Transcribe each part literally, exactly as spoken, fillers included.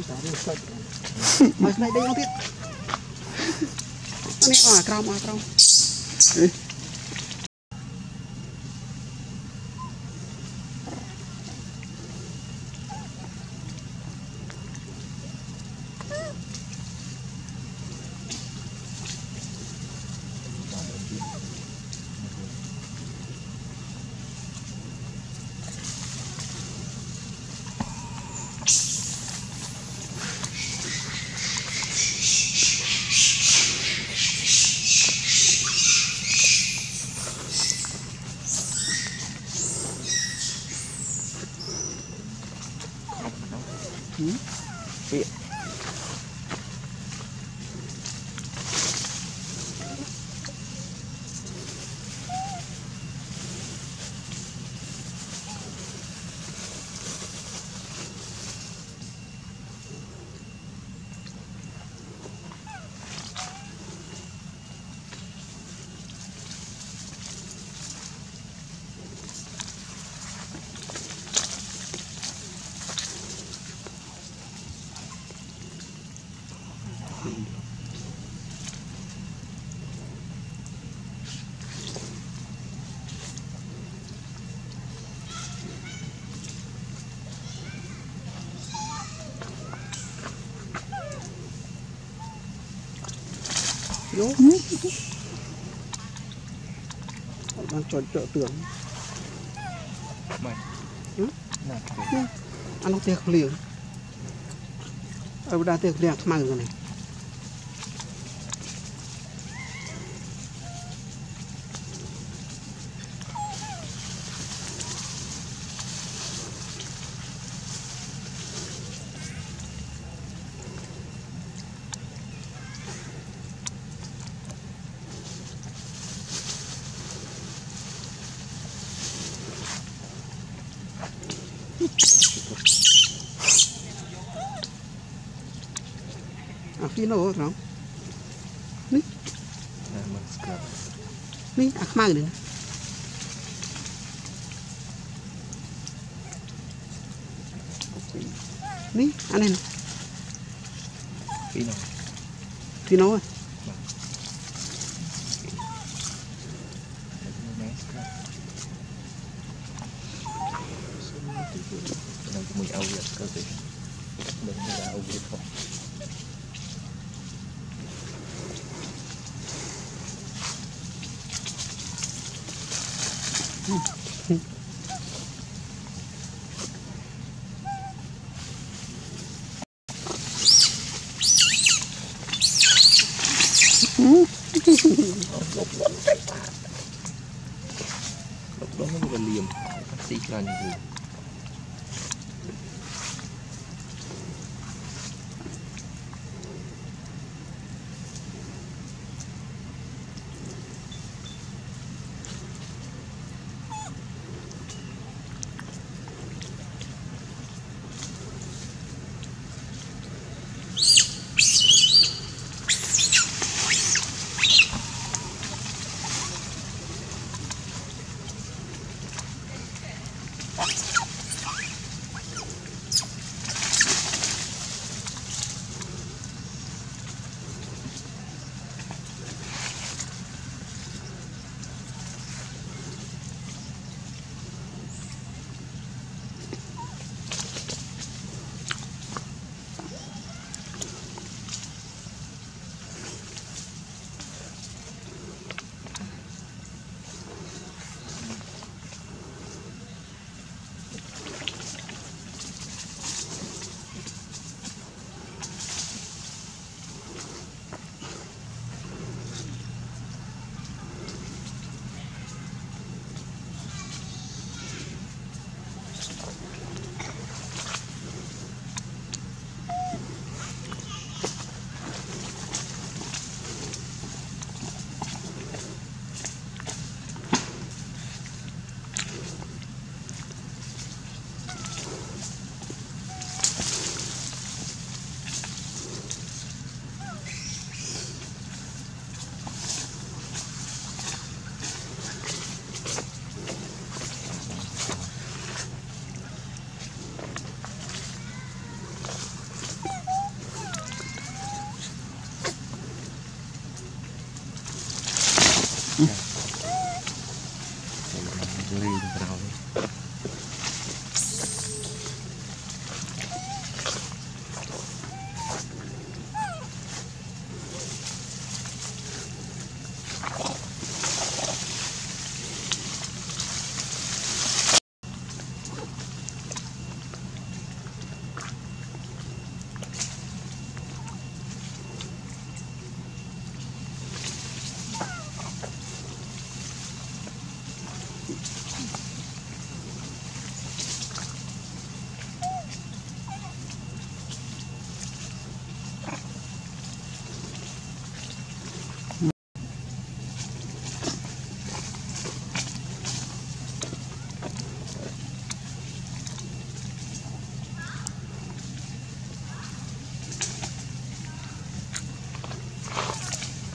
mà này đây không biết này à còng à còng Vị. Yo, đang trò trợ tưởng. Mày. Ừ? Nè. Ăn nó tiệc liền. Ở đây tiệc liền mang rồi này. À phi nó không? Ní. Ní à mang đi. Ní anh em. Phi nó. Phi nó. Mùi ấu vậy cơ thể mình là ấu vậy không lúc đó nó là liềm xí ra như vậy. What?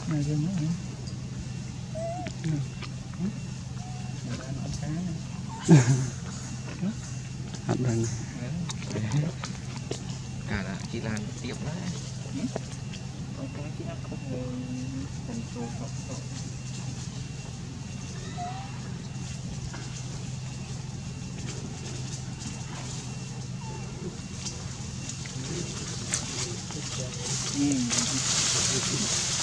này rồi nữa ăn cá hạt rừng cả là chị làm tiệm đấy có cá chị ăn không thành số không ừ.